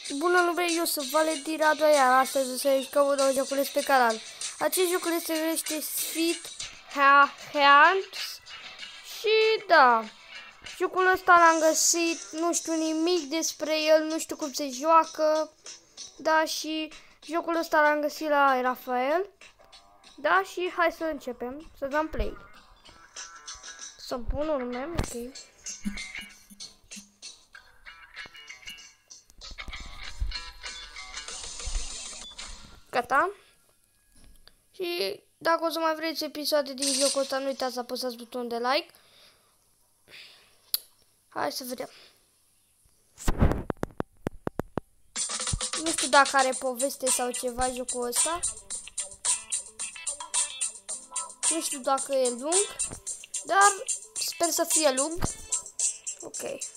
Bună lume, eu sunt Valentin Radu, iar astăzi o să jucăm un nou joculeț pe canal. Acest joculeț se numește Sweet Hands și da, jocul ăsta l-am găsit, nu știu nimic despre el, nu știu cum se joacă, da, și jocul ăsta l-am găsit la Rafael, da, și hai să începem, să dăm play. Să-mi pun un nume, ok. Gata. Și dacă o să mai vreți episoade din jocul ăsta, nu uitați să apăsați butonul de like. Hai să vedem. Nu știu dacă are poveste sau ceva jocul ăsta. Nu știu dacă e lung, dar sper să fie lung. Ok.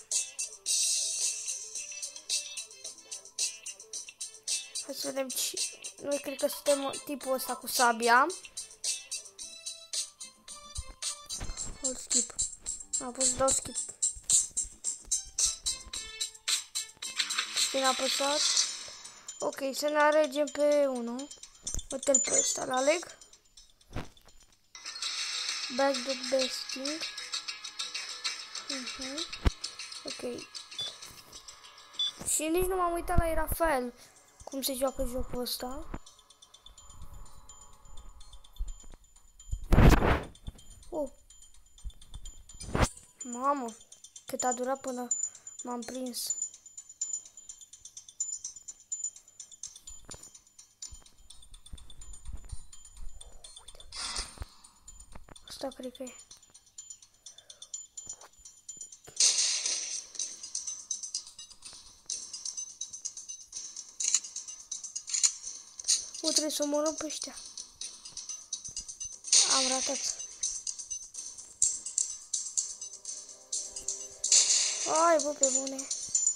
Hai să vedem ce... Noi cred că suntem tipul ăsta cu sabia. Hold skip. Am pus să dau skip. Bine apăsat. Ok, să ne alegem pe unul. Uite-l pe ăsta, l-aleg. Back the besting. Ok. Și nici nu m-am uitat la Rafael cum se joacă jocul ăsta. Oh. Mamă, cât a durat până m-am prins. Asta cred că e. Trebuie să omorâm pe ăștia. Am ratat. Ai, bă, pe bune.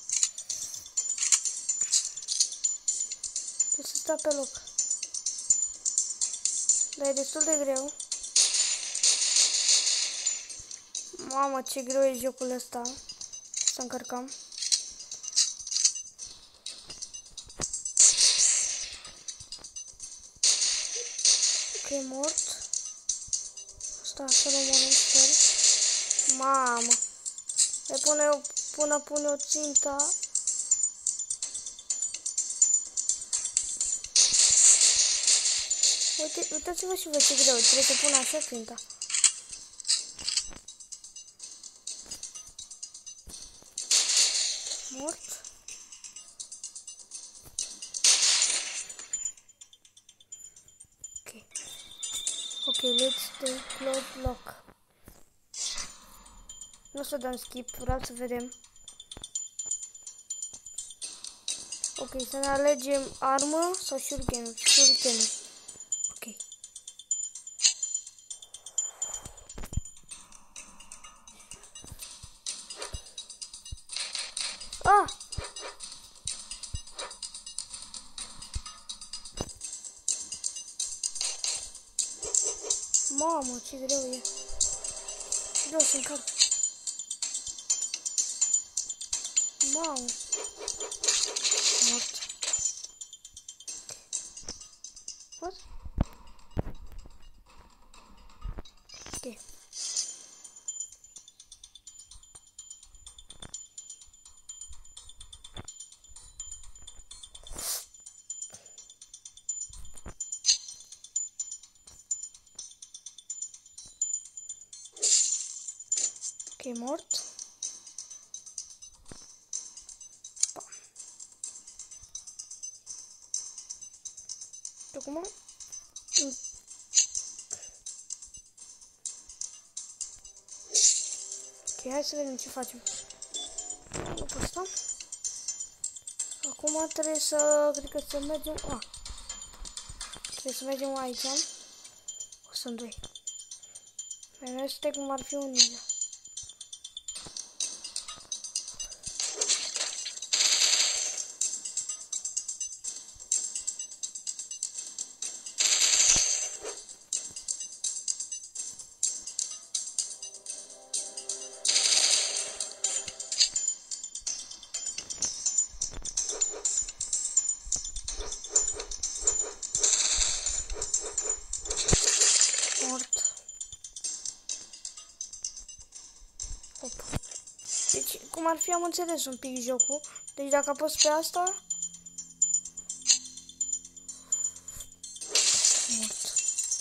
Trebuie să stau pe loc. Dar e destul de greu. Mamă, ce greu e jocul ăsta. Să încărcăm. Ok, mort. Asta să-l omorâm, sper. Mamă. Pune o ținta. Uitați-vă și voi ce greu. Trebuie să pun așa ținta. Mort. Ok, let's do close lock. Nu o să dăm skip, vreau să vedem. Ok, să ne alegem armă sau shuriken. Ok. Ah! Mamă, ce greu e. Vreau să încarc. Mamă. Mort. What? Ok. Ok, mort. Acum? Ok, hai să vedem ce facem. După asta. Acum trebuie să, cred că să mergem, trebuie să mergem aici. O sunt doi. Mai este cum ar fi un ninja. cum ar fi, am înțeles un pic jocul. Deci dacă apăs pe asta... Mort.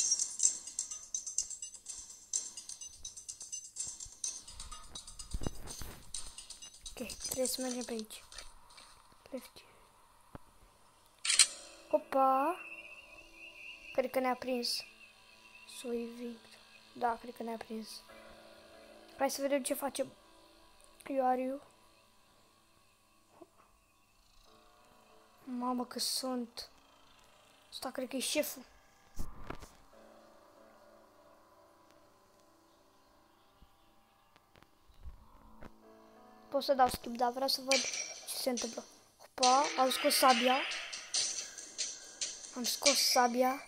Ok, trebuie să mergem pe aici. Lefty. Opa! Cred că ne-a prins. Suiving. Da, cred că ne-a prins. Hai să vedem ce face Ioariu. Mamă, că sunt. Asta cred că e șeful. Pot să dau skip, dar vreau să văd ce se întâmplă. Opa, am scos sabia. Am scos sabia.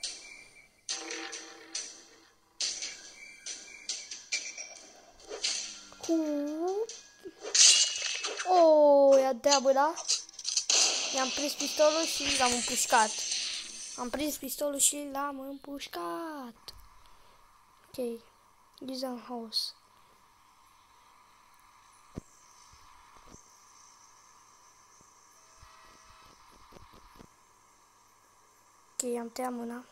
Oh, ia deabă, da? I-am prins pistolul și l-am împușcat. Am prins pistolul și l-am împușcat. Ok. Gizan House. Ok, am tăiat mâna.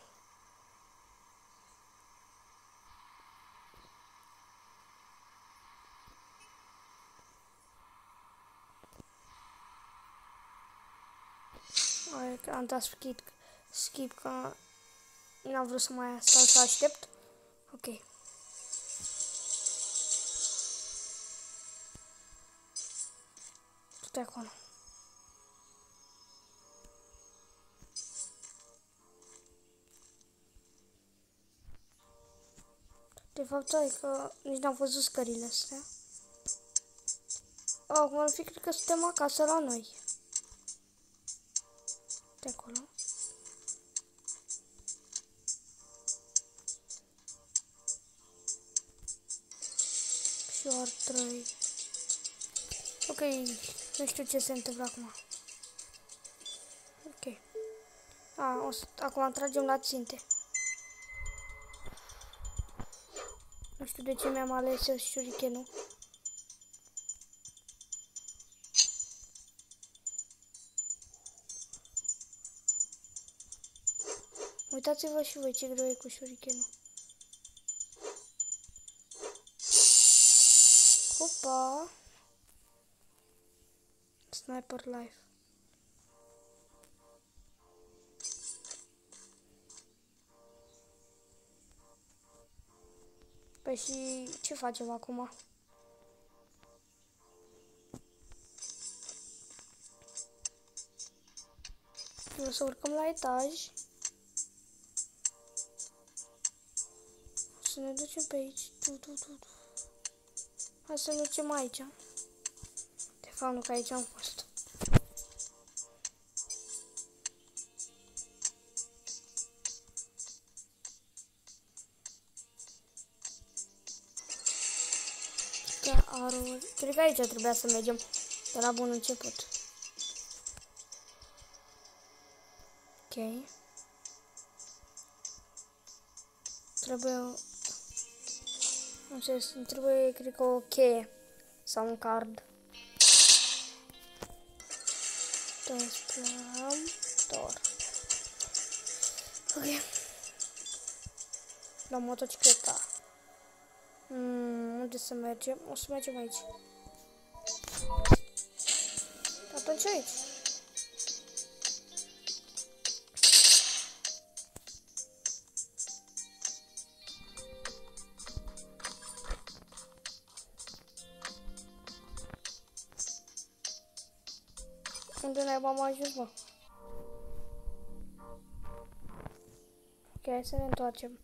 Am dat skip că n-am vrut să mai stau să aștept. Ok. Du-te acolo. De fapt, hai că nici n-am văzut scările astea. Acum ar fi, cred că suntem acasă la noi. De acolo. Short 3. Ok, nu știu ce se întâmplă acum. Ok. Acum tragem la ținte. Nu știu de ce mi-am ales shurikenul. Uitați-vă și voi ce greu e cu shurikenul. Opa! Sniper life. Păi și ce facem acum? O să urcăm la etaj. Să ne ducem pe aici. Hai să mergem aici. De fapt, nu că aici am fost. Cred că aici trebuia să mergem de la bun început. Ok. Trebuie... Nu știu, îmi trebuie, cred că, o cheie sau un card. Transplantor. Ok. La motocicleta. Unde să mergem? O să mergem aici. Atunci aici. Unde naiba am ajuns, bă? Ok, hai să ne întoarcem.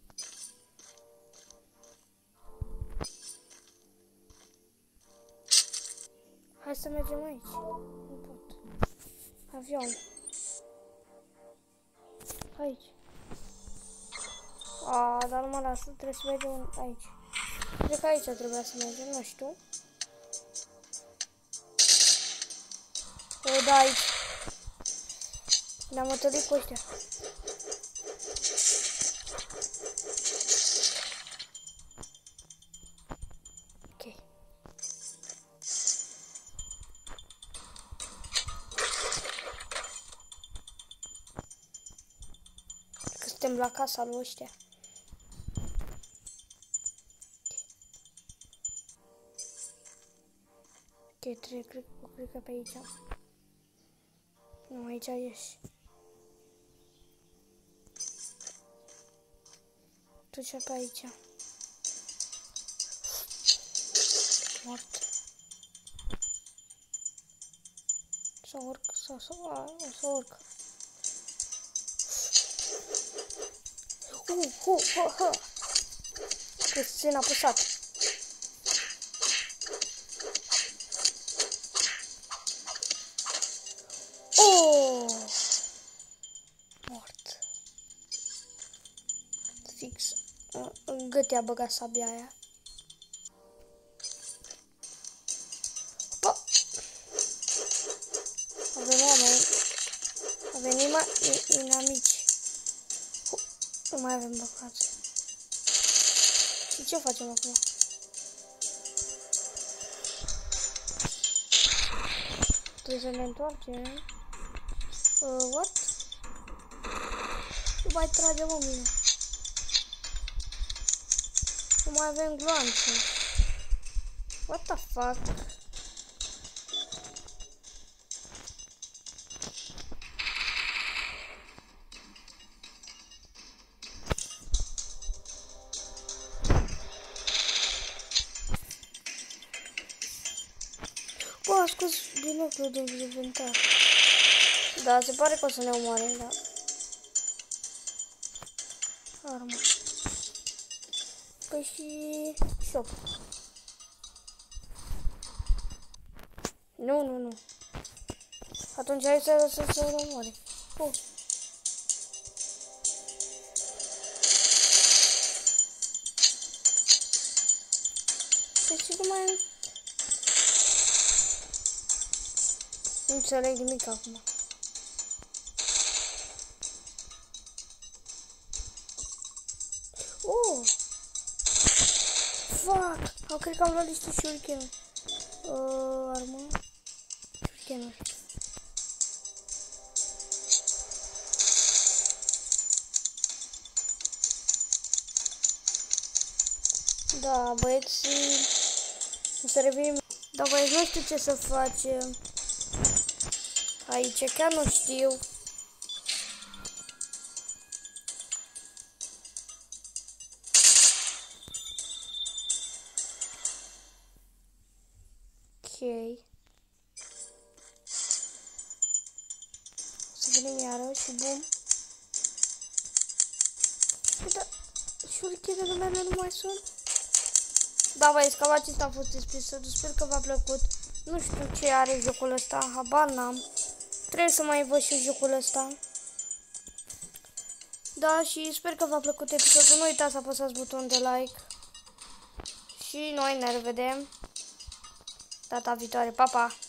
Hai să mergem aici. Nu pot. Avion. Aici. Dar nu mă lasă. Trebuie să mergem aici. Cred că aici trebuia să mergem, nu știu. O, da, aici. Ne-am întâlnit cu ăștia. Ok. suntem la casa lui ăștia. Ok, cred că pe aici. Nu, aici ieși. Tu ce pe aici? Mort. Să urc, să urc. Că țin apăsat. Mort. Fix. În gât i-a băgat sabia aia. Opa! A venit inamici. Nu mai avem băcați. Și ce facem acum? Trebuie să ne întoarcem. What? Nu mai tragem o mine. Nu mai avem gloanțe. What the fuck? Bă, a scos binoclul din inventar. Da, se pare că o să ne omoare, da. Armă. Păi și shop. Nu. Atunci hai să se omoare. Păi și nu mai... Nu înțeleg nimic acum. Fuck! Cred că am luat niște shuriken. Armă. Shuriken-uri. Da, băieți, o să revenim. Da, băieți, nu știu ce să facem. Aici chiar nu știu. Ok. Să venim iarăși, bum. Da, shurikenele mele nu mai sunt. Da, băieți, cam acesta a fost episodul. Sper că v-a plăcut. Nu știu ce are jocul ăsta, habar n-am. Trebuie să mai văd și jocul ăsta. Da, și sper că v-a plăcut episodul. Nu uitați să apăsați butonul de like. Și noi ne revedem data viitoare. Pa, pa!